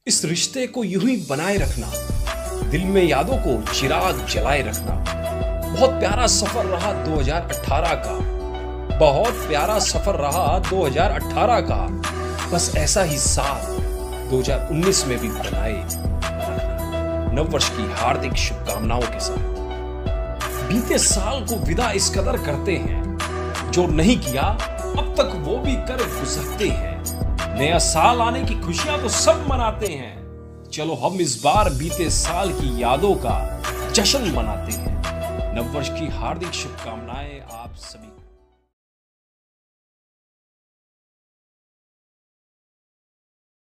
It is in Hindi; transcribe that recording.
इस रिश्ते को यूं ही बनाए रखना, दिल में यादों को चिराग जलाए रखना। बहुत प्यारा सफर रहा 2018 का, बहुत प्यारा सफर रहा 2018 का। बस ऐसा ही साल 2019 में भी बनाए रखना। नववर्ष की हार्दिक शुभकामनाओं के साथ बीते साल को विदा इस कदर करते हैं, जो नहीं किया अब तक वो भी कर गुजरते हैं। नया साल आने की खुशियां तो सब मनाते हैं, चलो हम इस बार बीते साल की यादों का जश्न मनाते हैं। नववर्ष की हार्दिक शुभकामनाएं आप सभी।